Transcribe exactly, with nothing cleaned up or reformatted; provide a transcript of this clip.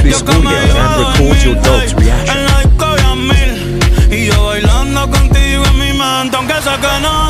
Ghostly Studio and record your dog's reaction. En la disco había mil y yo bailando contigo en mi mente, aunque sé que no